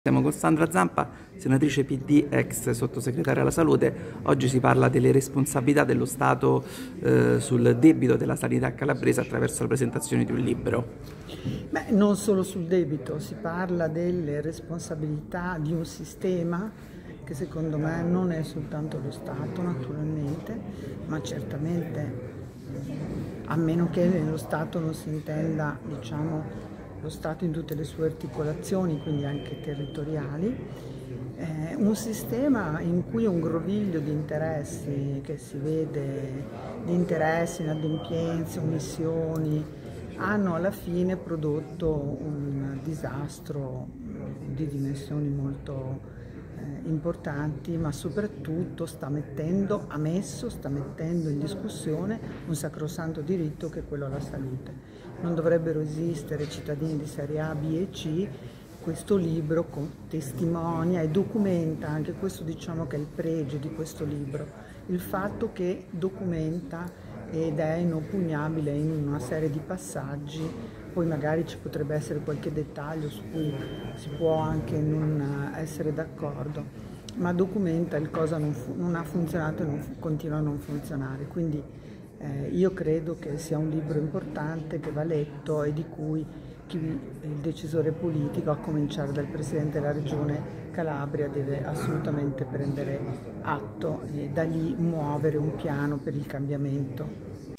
Siamo con Sandra Zampa, senatrice PD, ex sottosegretaria alla salute. Oggi si parla delle responsabilità dello Stato sul debito della sanità calabrese attraverso la presentazione di un libro. Beh, non solo sul debito, si parla delle responsabilità di un sistema che secondo me non è soltanto lo Stato naturalmente, ma certamente, a meno che nello Stato non si intenda, lo Stato in tutte le sue articolazioni, quindi anche territoriali, un sistema in cui un groviglio di interessi che si vede, di interessi, inadempienze, omissioni, hanno alla fine prodotto un disastro di dimensioni molto importanti, ma soprattutto sta mettendo in discussione un sacrosanto diritto che è quello alla salute. Non dovrebbero esistere cittadini di serie A, B e C. Questo libro testimonia e documenta, anche questo diciamo che è il pregio di questo libro, il fatto che documenta ed è inoppugnabile in una serie di passaggi. Poi magari ci potrebbe essere qualche dettaglio su cui si può anche non essere d'accordo, ma documenta il cosa non ha funzionato e continua a non funzionare. Quindi io credo che sia un libro importante che va letto e di cui il decisore politico, a cominciare dal Presidente della Regione Calabria, deve assolutamente prendere atto e da lì muovere un piano per il cambiamento.